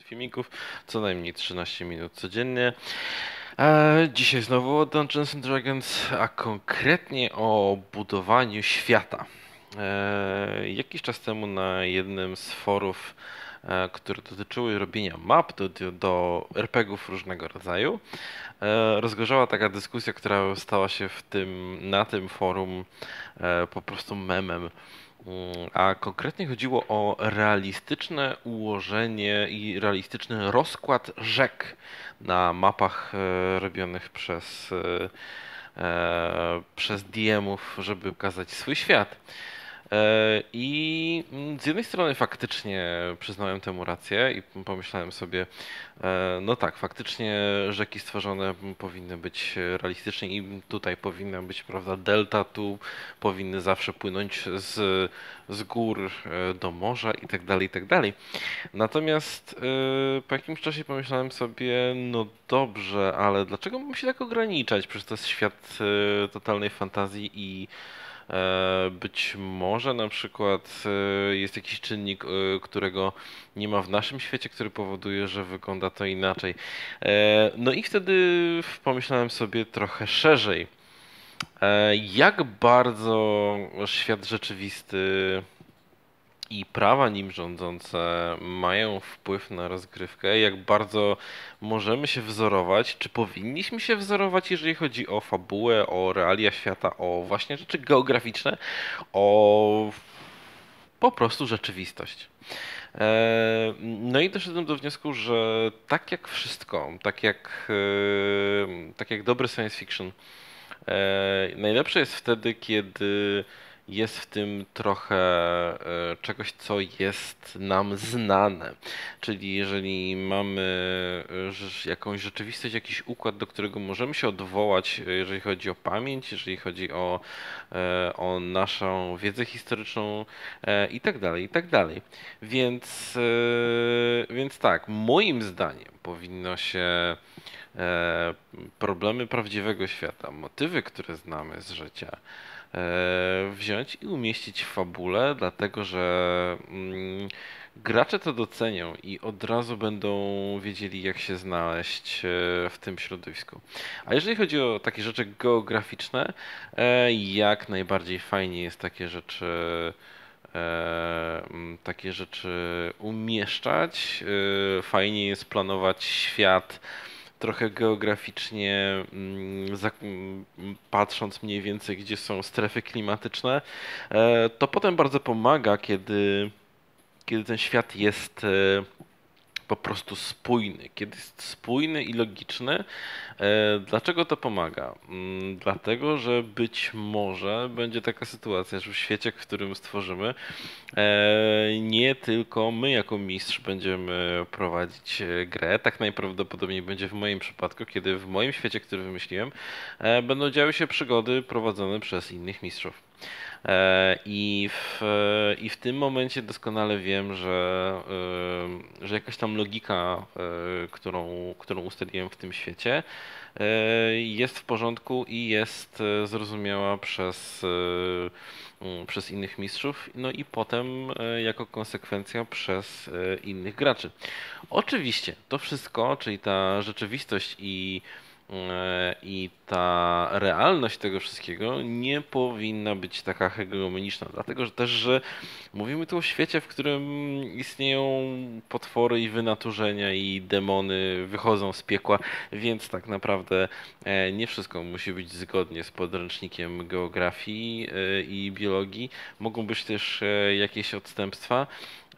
filmików, co najmniej 13 minut codziennie. Dzisiaj znowu o Dungeons and Dragons, a konkretnie o budowaniu świata. Jakiś czas temu na jednym z forów, które dotyczyły robienia map do RPGów różnego rodzaju, rozgorzała taka dyskusja, która stała się na tym forum po prostu memem. A konkretnie chodziło o realistyczne ułożenie i realistyczny rozkład rzek na mapach robionych przez DM-ów, żeby pokazać swój świat. I z jednej strony faktycznie przyznałem temu rację i pomyślałem sobie, no tak, faktycznie rzeki stworzone powinny być realistycznie i tutaj powinna być, prawda, delta, tu powinny zawsze płynąć z gór do morza i tak dalej, i tak dalej. Natomiast po jakimś czasie pomyślałem sobie, no dobrze, ale dlaczego mam się tak ograniczać? Przecież to jest świat totalnej fantazji i być może na przykład jest jakiś czynnik, którego nie ma w naszym świecie, który powoduje, że wygląda to inaczej. No i wtedy pomyślałem sobie trochę szerzej, jak bardzo świat rzeczywisty i prawa nim rządzące mają wpływ na rozgrywkę, jak bardzo możemy się wzorować, czy powinniśmy się wzorować, jeżeli chodzi o fabułę, o realia świata, o właśnie rzeczy geograficzne, o po prostu rzeczywistość. No i doszedłem do wniosku, że tak jak wszystko, tak jak dobry science fiction, najlepsze jest wtedy, kiedy jest w tym trochę czegoś, co jest nam znane. Czyli jeżeli mamy jakąś rzeczywistość, jakiś układ, do którego możemy się odwołać, jeżeli chodzi o pamięć, jeżeli chodzi o naszą wiedzę historyczną i tak dalej, i tak dalej. Więc tak, moim zdaniem powinno się problemy prawdziwego świata, motywy, które znamy z życia, wziąć i umieścić w fabule, dlatego że gracze to docenią i od razu będą wiedzieli, jak się znaleźć w tym środowisku. A jeżeli chodzi o takie rzeczy geograficzne, jak najbardziej fajnie jest takie rzeczy umieszczać. Fajnie jest planować świat trochę geograficznie, patrząc mniej więcej, gdzie są strefy klimatyczne. To potem bardzo pomaga, kiedy ten świat jest po prostu spójny. Kiedy jest spójny i logiczny. Dlaczego to pomaga? Dlatego, że być może będzie taka sytuacja, że w świecie, w którym stworzymy, nie tylko my jako mistrz będziemy prowadzić grę. Tak najprawdopodobniej będzie w moim przypadku, kiedy w moim świecie, który wymyśliłem, będą działy się przygody prowadzone przez innych mistrzów. I w tym momencie doskonale wiem, że jakaś tam logika, którą ustaliłem w tym świecie, jest w porządku i jest zrozumiała przez innych mistrzów, no i potem jako konsekwencja przez innych graczy. Oczywiście to wszystko, czyli ta rzeczywistość i ta realność tego wszystkiego nie powinna być taka hegemoniczna, dlatego że też, że mówimy tu o świecie, w którym istnieją potwory i wynaturzenia i demony wychodzą z piekła, więc tak naprawdę nie wszystko musi być zgodnie z podręcznikiem geografii i biologii. Mogą być też jakieś odstępstwa.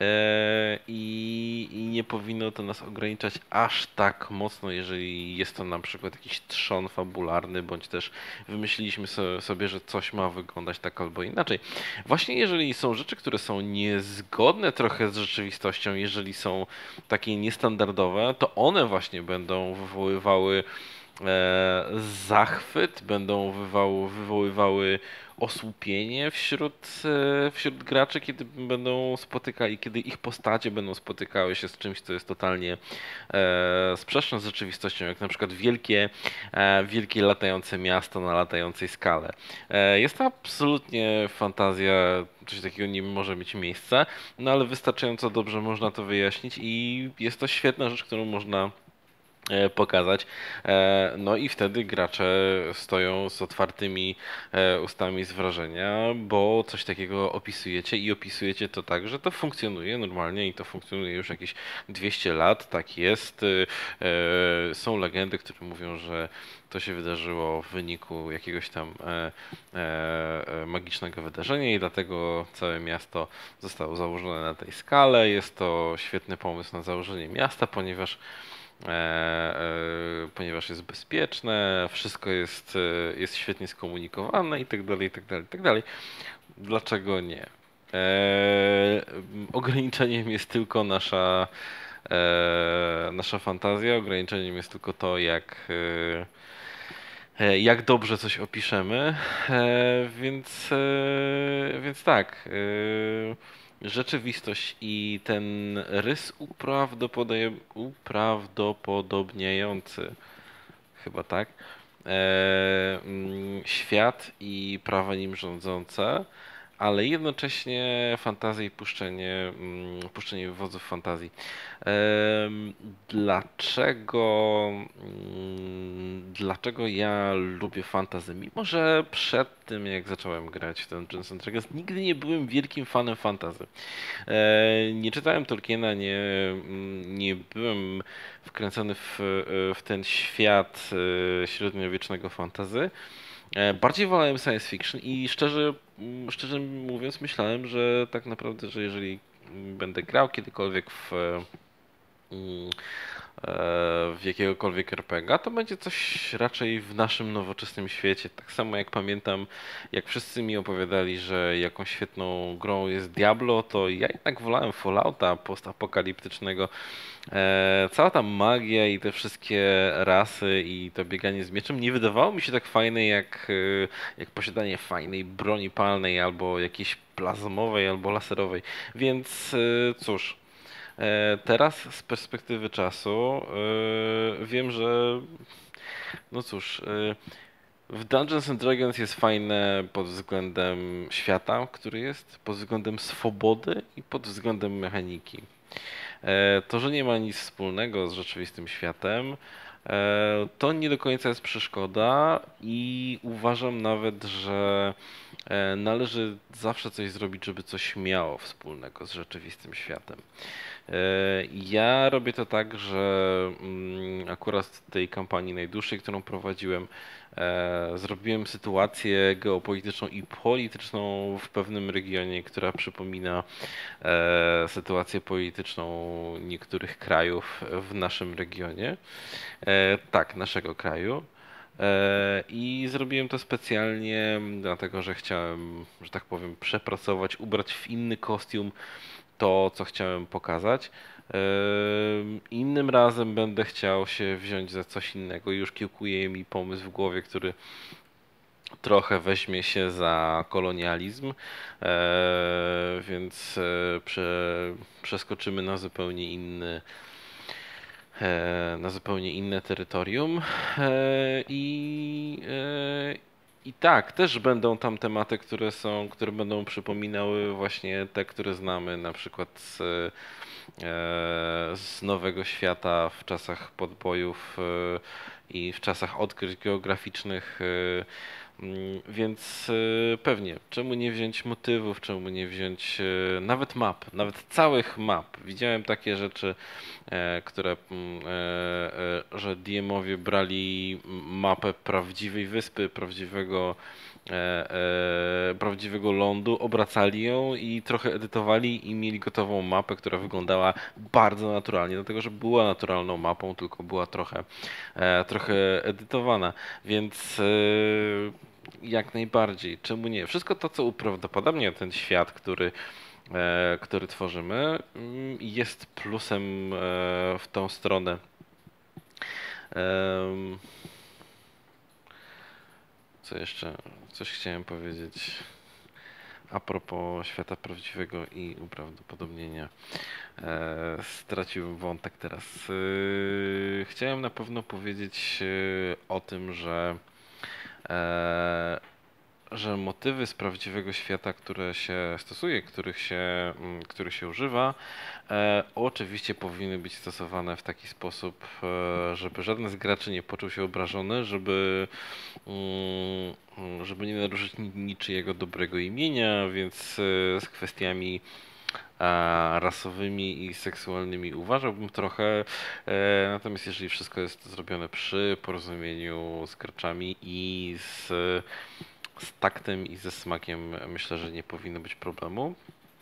I nie powinno to nas ograniczać aż tak mocno, jeżeli jest to na przykład jakiś trzon fabularny, bądź też wymyśliliśmy sobie, że coś ma wyglądać tak albo inaczej. Właśnie jeżeli są rzeczy, które są niezgodne trochę z rzeczywistością, jeżeli są takie niestandardowe, to one właśnie będą wywoływały zachwyt, będą wywoływały osłupienie wśród graczy, kiedy będą spotykali, kiedy ich postacie będą spotykały się z czymś, co jest totalnie sprzeczne z rzeczywistością, jak na przykład wielkie latające miasto na latającej skale. Jest to absolutnie fantazja, coś takiego nie może mieć miejsca, no ale wystarczająco dobrze można to wyjaśnić i jest to świetna rzecz, którą można pokazać. No i wtedy gracze stoją z otwartymi ustami z wrażenia, bo coś takiego opisujecie i opisujecie to tak, że to funkcjonuje normalnie i to funkcjonuje już jakieś 200 lat, tak jest. Są legendy, które mówią, że to się wydarzyło w wyniku jakiegoś tam magicznego wydarzenia i dlatego całe miasto zostało założone na tej skale. Jest to świetny pomysł na założenie miasta, ponieważ jest bezpieczne, wszystko jest świetnie skomunikowane i tak dalej, i tak dalej, i tak dalej. Dlaczego nie? Ograniczeniem jest tylko nasza fantazja, ograniczeniem jest tylko to, jak dobrze coś opiszemy, więc tak. Rzeczywistość i ten rys uprawdopodobniający, chyba tak, świat i prawa nim rządzące, ale jednocześnie fantazję i puszczenie wodzów fantazji. Dlaczego, dlaczego ja lubię fantasy? Mimo że przed tym, jak zacząłem grać w Dungeons and Dragons, nigdy nie byłem wielkim fanem fantasy. Nie czytałem Tolkiena, nie byłem wkręcony w ten świat średniowiecznego fantasy. Bardziej wolałem science fiction i szczerze mówiąc myślałem, że tak naprawdę, że jeżeli będę grał kiedykolwiek mm, w jakiegokolwiek RPG, to będzie coś raczej w naszym nowoczesnym świecie. Tak samo jak pamiętam, jak wszyscy mi opowiadali, że jakąś świetną grą jest Diablo, to ja jednak wolałem Fallouta postapokaliptycznego. Cała ta magia i te wszystkie rasy i to bieganie z mieczem nie wydawało mi się tak fajne jak posiadanie fajnej broni palnej albo jakiejś plazmowej albo laserowej. Więc cóż. Teraz z perspektywy czasu wiem, że no cóż, w Dungeons and Dragons jest fajne pod względem świata, który jest, pod względem swobody i pod względem mechaniki. To, że nie ma nic wspólnego z rzeczywistym światem, to nie do końca jest przeszkoda i uważam nawet, że należy zawsze coś zrobić, żeby coś miało wspólnego z rzeczywistym światem. Ja robię to tak, że akurat w tej kampanii najdłuższej, którą prowadziłem, zrobiłem sytuację geopolityczną i polityczną w pewnym regionie, która przypomina sytuację polityczną niektórych krajów w naszym regionie. Tak, naszego kraju. I zrobiłem to specjalnie dlatego, że chciałem, że tak powiem, przepracować, ubrać w inny kostium to, co chciałem pokazać. Innym razem będę chciał się wziąć za coś innego. Już kiełkuje mi pomysł w głowie, który trochę weźmie się za kolonializm, więc przeskoczymy na zupełnie inne terytorium. I tak, też będą tam tematy, które będą przypominały właśnie te, które znamy, na przykład z Nowego Świata w czasach podbojów i w czasach odkryć geograficznych. Więc pewnie, czemu nie wziąć motywów, czemu nie wziąć nawet map, nawet całych map. Widziałem takie rzeczy, że DM-owie brali mapę prawdziwej wyspy, prawdziwego lądu, obracali ją i trochę edytowali i mieli gotową mapę, która wyglądała bardzo naturalnie, dlatego że była naturalną mapą, tylko była trochę edytowana, więc jak najbardziej, czemu nie? Wszystko to, co uprawdopodobnia ten świat, który tworzymy, jest plusem w tą stronę. Co jeszcze? Coś chciałem powiedzieć a propos świata prawdziwego i uprawdopodobnienia. Straciłem wątek teraz. Chciałem na pewno powiedzieć o tym, e, że motywy z prawdziwego świata, które się stosuje, których się używa, oczywiście powinny być stosowane w taki sposób, żeby żaden z graczy nie poczuł się obrażony, żeby nie naruszyć niczyjego dobrego imienia, więc z kwestiami rasowymi i seksualnymi uważałbym trochę. Natomiast jeżeli wszystko jest zrobione przy porozumieniu z graczami i z taktem i ze smakiem, myślę, że nie powinno być problemu.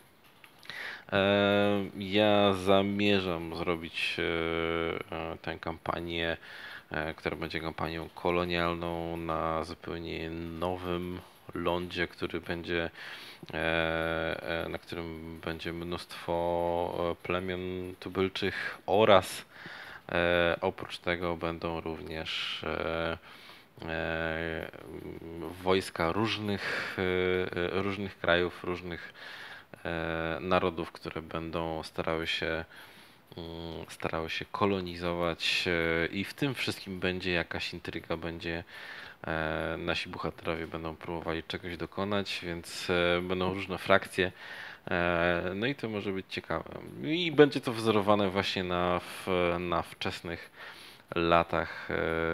Ja zamierzam zrobić tę kampanię, która będzie kampanią kolonialną na zupełnie nowym lądzie, na którym będzie mnóstwo plemion tubylczych oraz oprócz tego będą również wojska różnych krajów, różnych narodów, które będą starały się kolonizować i w tym wszystkim będzie jakaś intryga, nasi bohaterowie będą próbowali czegoś dokonać, więc będą różne frakcje. No i to może być ciekawe. I będzie to wzorowane właśnie na wczesnych latach,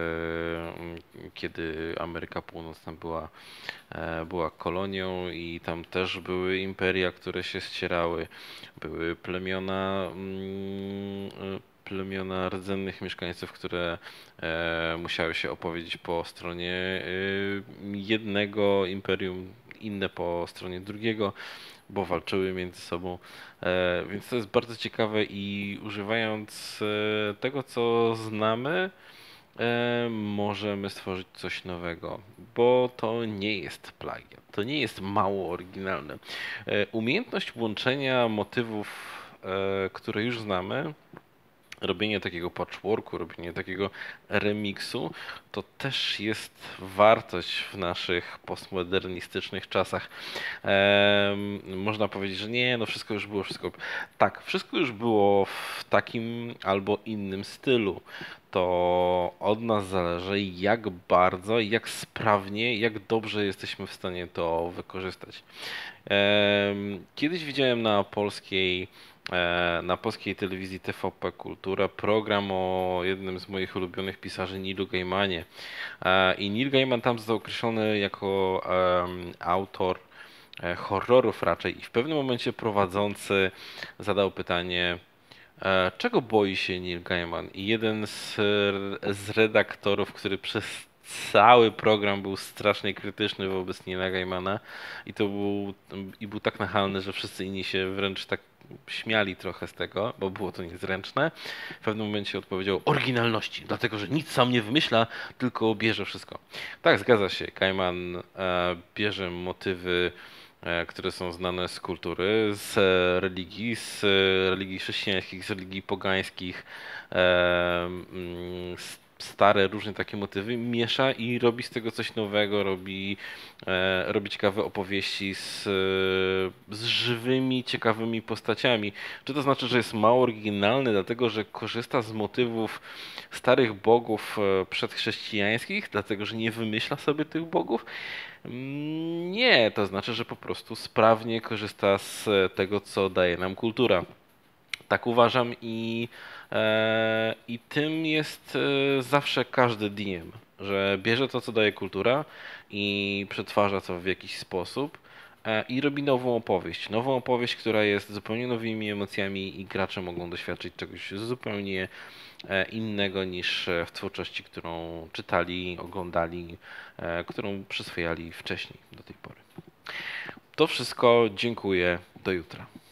kiedy Ameryka Północna była kolonią i tam też były imperia, które się ścierały. Były plemiona rdzennych mieszkańców, które musiały się opowiedzieć po stronie jednego imperium, inne po stronie drugiego, bo walczyły między sobą. Więc to jest bardzo ciekawe i używając tego, co znamy, możemy stworzyć coś nowego, bo to nie jest plagiat, to nie jest mało oryginalne. Umiejętność łączenia motywów, które już znamy, robienie takiego patchworku, robienie takiego remiksu, to też jest wartość w naszych postmodernistycznych czasach. Można powiedzieć, że nie, no wszystko już było, wszystko. Tak, wszystko już było w takim albo innym stylu. To od nas zależy, jak bardzo, jak sprawnie, jak dobrze jesteśmy w stanie to wykorzystać. Kiedyś widziałem na polskiej telewizji TVP Kultura program o jednym z moich ulubionych pisarzy, Neilu Gaimanie. I Neil Gaiman tam został określony jako autor horrorów raczej. I w pewnym momencie prowadzący zadał pytanie, czego boi się Neil Gaiman? I jeden z redaktorów, który przez cały program był strasznie krytyczny wobec Neila Gaimana i był tak nachalny, że wszyscy inni się wręcz tak śmiali trochę z tego, bo było to niezręczne. W pewnym momencie odpowiedział oryginalności, dlatego że nic sam nie wymyśla, tylko bierze wszystko. Tak, zgadza się. Gaiman bierze motywy, które są znane z kultury, z religii chrześcijańskich, z religii pogańskich, stare różne takie motywy, miesza i robi z tego coś nowego, robi ciekawe opowieści z żywymi, ciekawymi postaciami. Czy to znaczy, że jest mało oryginalny, dlatego że korzysta z motywów starych bogów przedchrześcijańskich, dlatego że nie wymyśla sobie tych bogów? Nie, to znaczy, że po prostu sprawnie korzysta z tego, co daje nam kultura. Tak uważam i tym jest zawsze każdy DM, że bierze to, co daje kultura i przetwarza to w jakiś sposób i robi nową opowieść, która jest zupełnie nowymi emocjami i gracze mogą doświadczyć czegoś zupełnie innego niż w twórczości, którą czytali, oglądali, którą przyswajali wcześniej do tej pory. To wszystko, dziękuję, do jutra.